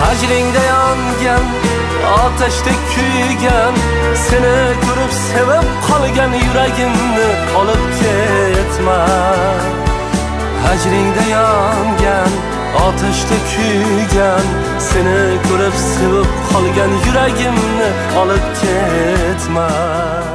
Hajringda yongan, ateşte kuygan, seni ko'rib sevib qolgan yuragimni olib ketma. Hajringda yongan, ateşte kuygan, seni ko'rib sevib qolgan yuragimni olib ketma.